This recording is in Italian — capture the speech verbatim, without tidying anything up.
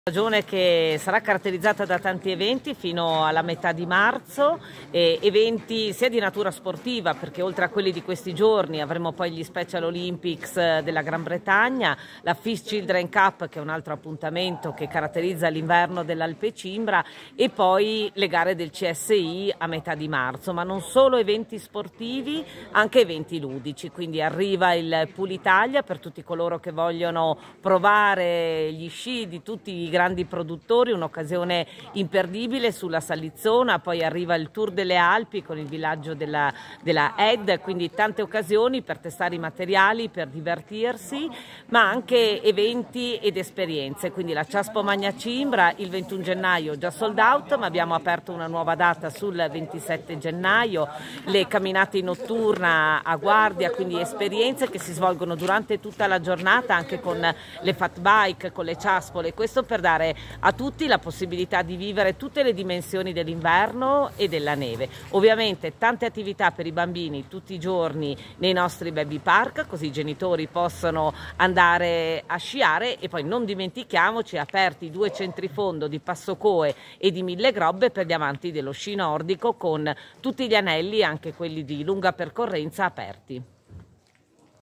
Stagione che sarà caratterizzata da tanti eventi fino alla metà di marzo, eh, eventi sia di natura sportiva, perché oltre a quelli di questi giorni avremo poi gli Special Olympics della Gran Bretagna, la Fish Children Cup, che è un altro appuntamento che caratterizza l'inverno dell'Alpe Cimbra, e poi le gare del C S I a metà di marzo, ma non solo eventi sportivi, anche eventi ludici. Quindi arriva il Pool Italia per tutti coloro che vogliono provare gli sci di tutti i grandi produttori, un'occasione imperdibile sulla Salizzona. Poi arriva il Tour delle Alpi con il villaggio della, della E D, quindi tante occasioni per testare i materiali, per divertirsi, ma anche eventi ed esperienze. Quindi la Ciaspo Magna Cimbra il ventuno gennaio già sold out, ma abbiamo aperto una nuova data sul ventisette gennaio, le camminate in notturna a Guardia, quindi esperienze che si svolgono durante tutta la giornata anche con le fat bike, con le ciaspole, questo per dare a tutti la possibilità di vivere tutte le dimensioni dell'inverno e della neve. Ovviamente tante attività per i bambini tutti i giorni nei nostri baby park, così i genitori possono andare a sciare, e poi non dimentichiamoci aperti due centri fondo di Passocoe e di Mille Grobbe per gli amanti dello sci nordico, con tutti gli anelli, anche quelli di lunga percorrenza, aperti.